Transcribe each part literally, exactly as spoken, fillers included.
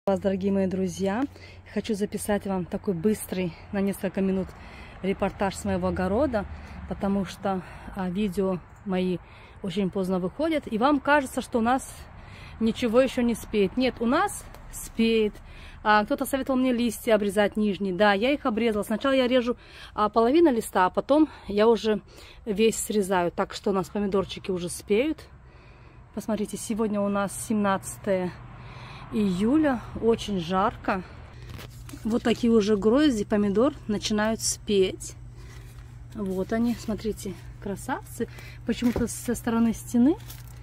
Вас, дорогие мои друзья, хочу записать вам такой быстрый, на несколько минут, репортаж с моего огорода, потому что а, видео мои очень поздно выходят, и вам кажется, что у нас ничего еще не спеет. Нет, у нас спеет. А, кто-то советовал мне листья обрезать нижние. Да, я их обрезала. Сначала я режу а, половину листа, а потом я уже весь срезаю. Так что у нас помидорчики уже спеют. Посмотрите, сегодня у нас семнадцатое июля, очень жарко. Вот такие уже грозди помидор начинают спеть. Вот они, смотрите, красавцы. Почему-то со стороны стены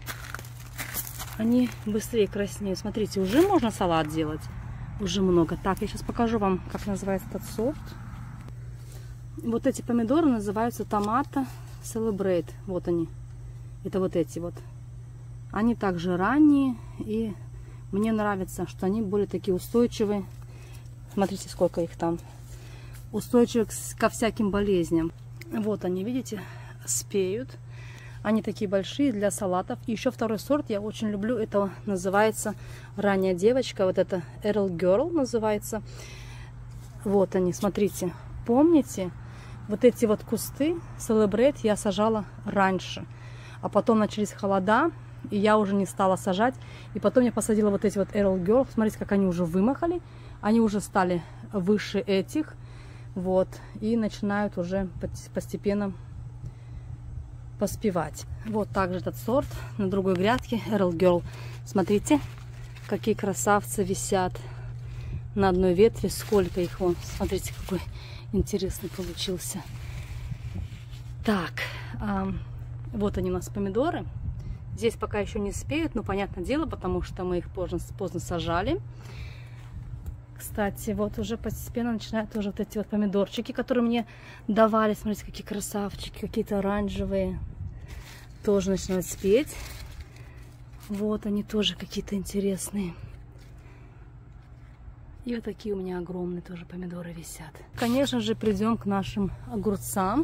они быстрее краснеют. Смотрите, уже можно салат делать. Уже много. Так, я сейчас покажу вам, как называется этот сорт. Вот эти помидоры называются Tomato Celebrate. Вот они. Это вот эти вот. Они также ранние, и мне нравится, что они более такие устойчивые. Смотрите, сколько их там. Устойчивы ко всяким болезням. Вот они, видите, спеют. Они такие большие для салатов. И еще второй сорт я очень люблю. Это называется ранняя девочка. Вот это Earl Girl называется. Вот они, смотрите. Помните, вот эти вот кусты Celebrate я сажала раньше. А потом начались холода. И я уже не стала сажать. И потом я посадила вот эти вот Earl Girl. Смотрите, как они уже вымахали. Они уже стали выше этих. Вот. И начинают уже постепенно поспевать. Вот также этот сорт на другой грядке. Earl Girl. Смотрите, какие красавцы висят на одной ветви. Сколько их вон. Смотрите, какой интересный получился. Так. А, вот они у нас помидоры. Здесь пока еще не спеют, но понятное дело, потому что мы их поздно, поздно сажали. Кстати, вот уже постепенно начинают тоже вот эти вот помидорчики, которые мне давали. Смотрите, какие красавчики, какие-то оранжевые. Тоже начинают спеть. Вот они тоже какие-то интересные. И вот такие у меня огромные тоже помидоры висят. Конечно же, придем к нашим огурцам.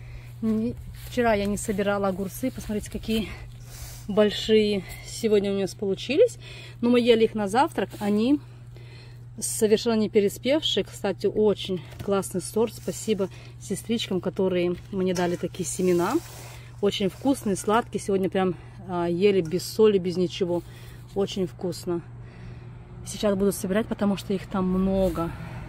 Вчера я не собирала огурцы. Посмотрите, какие большие сегодня у нас получились. Но мы ели их на завтрак. Они совершенно не переспевшие. Кстати, очень классный сорт. Спасибо сестричкам, которые мне дали такие семена. Очень вкусные, сладкие. Сегодня прям а, ели без соли, без ничего. Очень вкусно. Сейчас буду собирать, потому что их там много.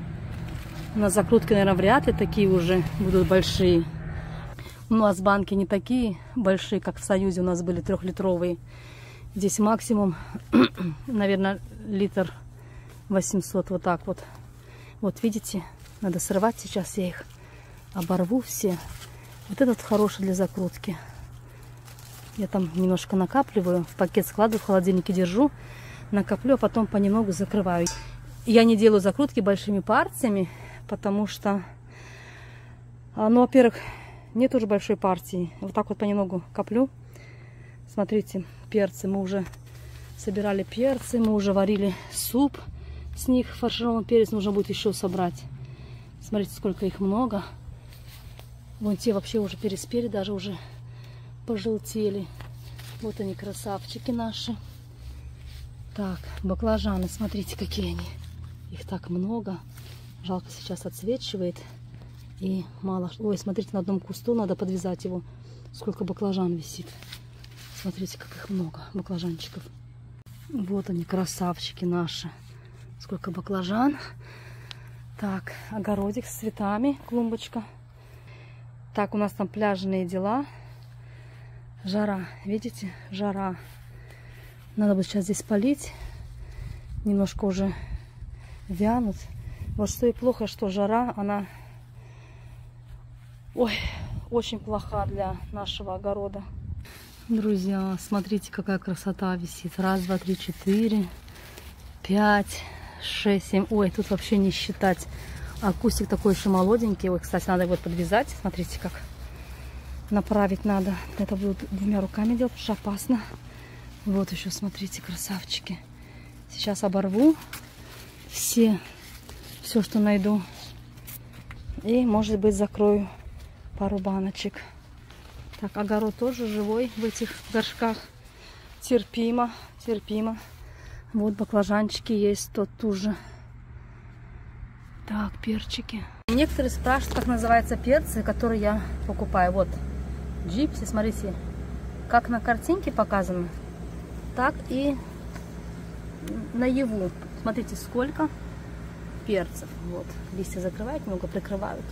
На закрутке, наверное, вряд ли такие уже будут большие. У нас банки не такие большие, как в Союзе у нас были трехлитровые. Здесь максимум, наверное, литр восемьсот, вот так вот. Вот видите, надо срывать. Сейчас я их оборву все. Вот этот хороший для закрутки. Я там немножко накапливаю, в пакет складываю, в холодильнике держу, накоплю, а потом понемногу закрываю. Я не делаю закрутки большими партиями, потому что, ну, во-первых, нет уже большой партии. Вот так вот понемногу коплю. Смотрите, перцы. Мы уже собирали перцы, мы уже варили суп. С них фаршированный перец нужно будет еще собрать. Смотрите, сколько их много. Вон те вообще уже переспели, даже уже пожелтели. Вот они, красавчики наши. Так, баклажаны, смотрите, какие они. Их так много. Жалко, сейчас отсвечивает. И мало. Ой, смотрите, на одном кусту надо подвязать его. Сколько баклажан висит. Смотрите, как их много, баклажанчиков. Вот они, красавчики наши. Сколько баклажан. Так, огородик с цветами, клумбочка. Так, у нас там пляжные дела. Жара, видите, жара. Надо будет сейчас здесь полить. Немножко уже вянут. Вот что и плохо, что жара, она... Ой, очень плоха для нашего огорода. Друзья, смотрите, какая красота висит. Раз, два, три, четыре, пять, шесть, семь. Ой, тут вообще не считать. А кустик такой еще молоденький. Ой, кстати, надо его подвязать. Смотрите, как направить надо. Это буду двумя руками делать, потому что опасно. Вот еще, смотрите, красавчики. Сейчас оборву все, все, что найду. И, может быть, закрою пару баночек. Так, огород тоже живой в этих горшках. Терпимо, терпимо. Вот баклажанчики есть тут тоже. Так, перчики. Некоторые спрашивают, как называются перцы, которые я покупаю. Вот, джипси, смотрите, как на картинке показано, так и наяву. Смотрите, сколько перцев. Вот, листья закрывают, много прикрывают.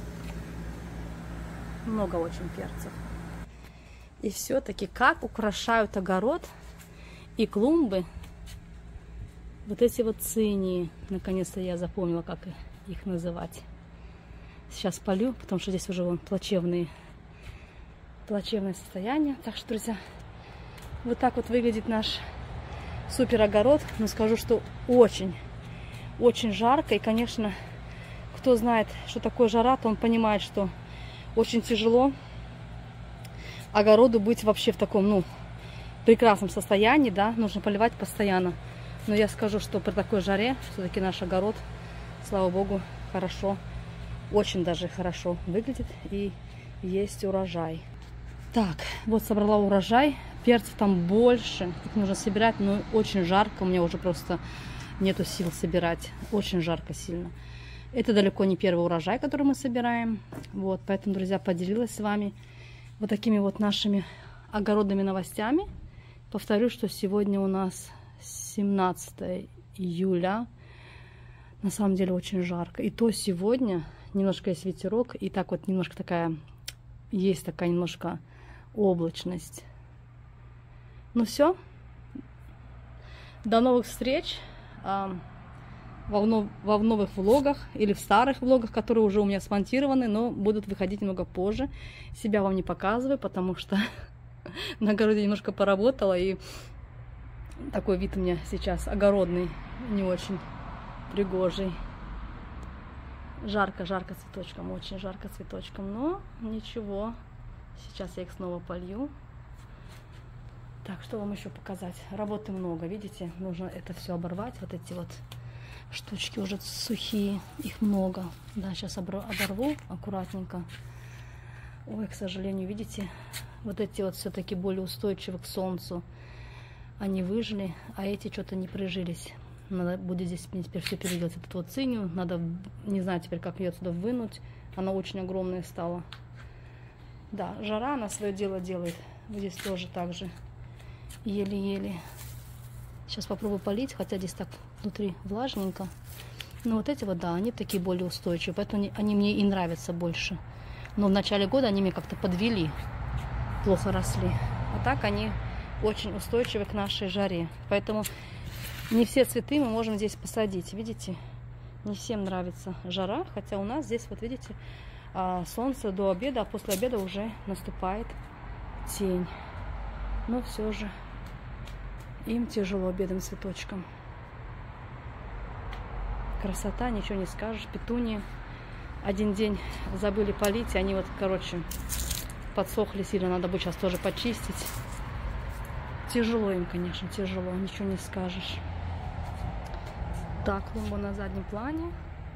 Много очень перцев. И все-таки как украшают огород и клумбы вот эти вот цинии. Наконец-то я запомнила, как их называть. Сейчас полю, потому что здесь уже вон плачевные, плачевное состояние. Так что, друзья, вот так вот выглядит наш супер огород. Но скажу, что очень, очень жарко. И, конечно, кто знает, что такое жара, то он понимает, что очень тяжело огороду быть вообще в таком, ну, прекрасном состоянии, да, нужно поливать постоянно. Но я скажу, что при такой жаре все-таки наш огород, слава богу, хорошо, очень даже хорошо выглядит и есть урожай. Так, вот собрала урожай, перцев там больше, их нужно собирать, но очень жарко, у меня уже просто нету сил собирать, очень жарко сильно. Это далеко не первый урожай, который мы собираем, вот, поэтому, друзья, поделилась с вами вот такими вот нашими огородными новостями. Повторю, что сегодня у нас семнадцатое июля. На самом деле очень жарко. И то сегодня немножко есть ветерок. И так вот немножко такая, есть такая немножко облачность. Ну все. До новых встреч. Во, во новых влогах или в старых влогах, которые уже у меня смонтированы, но будут выходить немного позже. Себя вам не показываю, потому что на огороде немножко поработала, и такой вид у меня сейчас огородный, не очень пригожий. Жарко, жарко цветочком, очень жарко цветочком, но ничего, сейчас я их снова полью. Так, что вам еще показать? Работы много, видите, нужно это все оборвать, вот эти вот штучки уже сухие, их много. Да, сейчас оборву аккуратненько. Ой, к сожалению, видите, вот эти вот все-таки более устойчивы к солнцу. Они выжили, а эти что-то не прижились. Надо будет здесь теперь все переделать. Эту вот цинию, надо, не знаю теперь, как ее отсюда вынуть. Она очень огромная стала. Да, жара, она свое дело делает. Здесь тоже так же. Еле-еле. Сейчас попробую полить, хотя здесь так внутри влажненько. Но вот эти вот, да, они такие более устойчивые, поэтому они, они мне и нравятся больше. Но в начале года они меня как-то подвели, плохо росли. А так они очень устойчивы к нашей жаре. Поэтому не все цветы мы можем здесь посадить. Видите, не всем нравится жара, хотя у нас здесь, вот видите, солнце до обеда, а после обеда уже наступает тень. Но все же им тяжело, бедным цветочкам. Красота, ничего не скажешь. Петунии один день забыли полить, и они вот, короче, подсохли сильно. Надо будет сейчас тоже почистить. Тяжело им, конечно, тяжело, ничего не скажешь. Так, клумба на заднем плане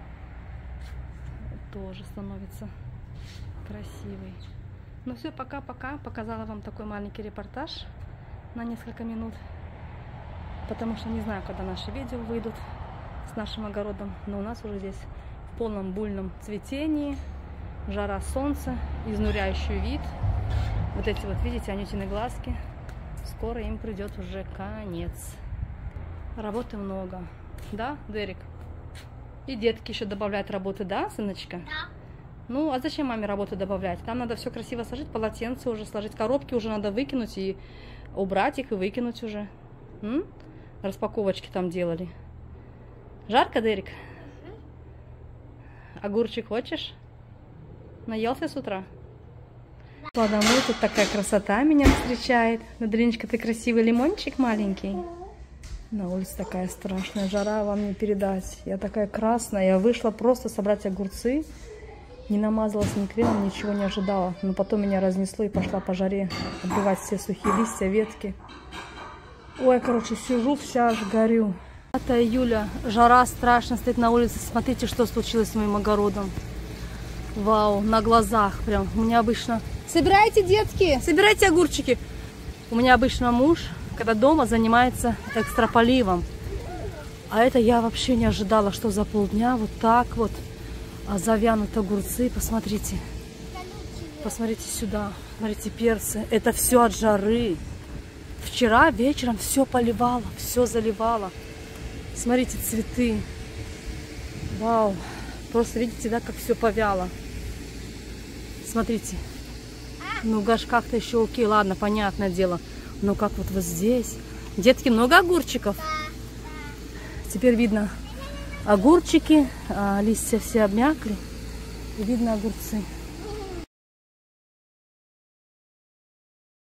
тоже становится красивой. Ну все, пока-пока. Показала вам такой маленький репортаж на несколько минут. Потому что не знаю, когда наши видео выйдут с нашим огородом. Но у нас уже здесь в полном буйном цветении. Жара, солнце, изнуряющий вид. Вот эти вот, видите, анютины глазки. Скоро им придет уже конец. Работы много. Да, Дерек? И детки еще добавляют работы, да, сыночка? Да. Ну, а зачем маме работу добавлять? Там надо все красиво сложить, полотенце уже сложить, коробки уже надо выкинуть и убрать их и выкинуть уже. М? Распаковочки там делали. Жарко, Дерек? Угу. Огурчик хочешь? Наелся с утра? Да. Домой, тут такая красота меня встречает. Надриночка, ты красивый лимончик маленький. На улице такая страшная жара, вам не передать. Я такая красная. Я вышла просто собрать огурцы. Не намазалась ни кремом, ничего не ожидала. Но потом меня разнесло и пошла по жаре обрывать все сухие листья, ветки. Ой, короче, сижу, вся аж горю. пятое июля, жара страшно, стоит на улице. Смотрите, что случилось с моим огородом. Вау, на глазах прям. У меня обычно... Собирайте, детки, собирайте огурчики. У меня обычно муж, когда дома, занимается экстраполивом. А это я вообще не ожидала, что за полдня вот так вот завянут огурцы. Посмотрите. Посмотрите сюда. Смотрите, перцы. Это все от жары. Вчера вечером все поливало, все заливало. Смотрите, цветы. Вау. Просто видите, да, как все повяло. Смотрите. Ну, гаш, как-то еще окей, ладно, понятное дело. Но как вот вот здесь. Детки, много огурчиков? Теперь видно огурчики, а листья все обмякли. И видно огурцы.